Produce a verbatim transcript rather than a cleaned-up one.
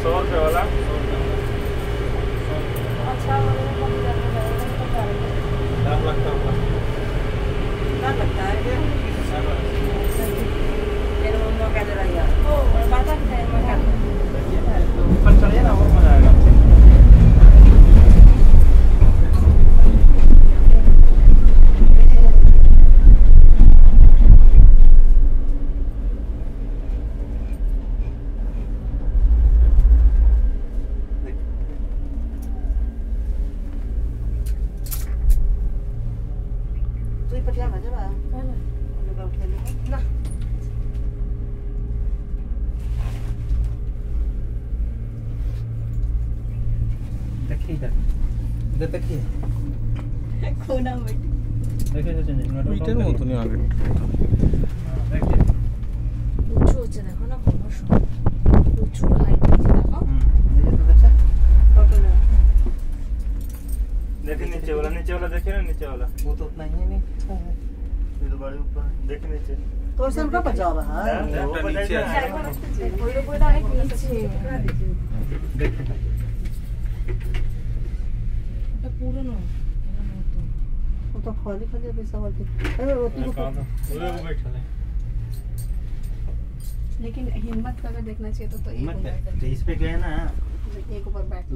सौ रुपये वाला अच्छा दाम लगता होगा क्या लगता है ये मेरे मम्मा कह दे रही है ओ पता है मैं क्या ऊपर चढ़िए ना और मजा आएगा। पटियाला जब आया लगा उठे ना देखिए इधर इधर देखिए कोना में देखिए तो चेंज नट ইটের মতনই আগে हां देखिए উঁচু হচ্ছে দেখো না ক্রমশ উঁচু হাইট হচ্ছে দেখো হুম ये तो देखा फोटो ले देखिए नीचे वाला नीचे वाला देखिए ना नीचे वाला वो तो उतना ही नहीं ये तो बड़े ऊपर देखिए नीचे तो इसमें का पंजाब है वो नीचे है कोई कोई ना है नीचे देखिए এটা পুরো না वो तो खाली खाली पैसा वाली अरे रोटी को वो बैठा है लेकिन हिम्मत करके देखना चाहिए तो तो एक मत इस पे गए ना एक ऊपर बैठ